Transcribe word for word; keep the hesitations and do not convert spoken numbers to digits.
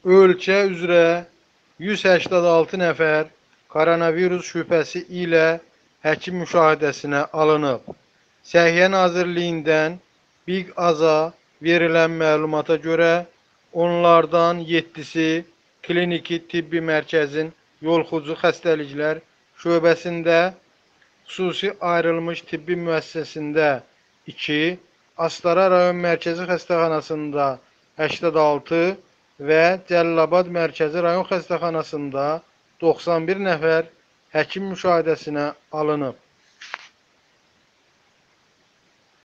ölkə üzrə yüz səksən altı nəfər koronavirus şübhəsi ilə həkim müşahidəsinə alınıb. Səhiyyə Nazirliyindən Big Aza verilən məlumata görə onlardan yeddisi kliniki tibbi mərkəzin yoluxucu xəstəliklər şöbəsində, xüsusi ayrılmış tibbi müəssisəsində iki, Astara rayon mərkəzi xəstəxanasında səksən altı və Cəlilabad mərkəzi rayon xəstəxanasında doxsan bir nəfər həkim müşahidəsinə alınıb.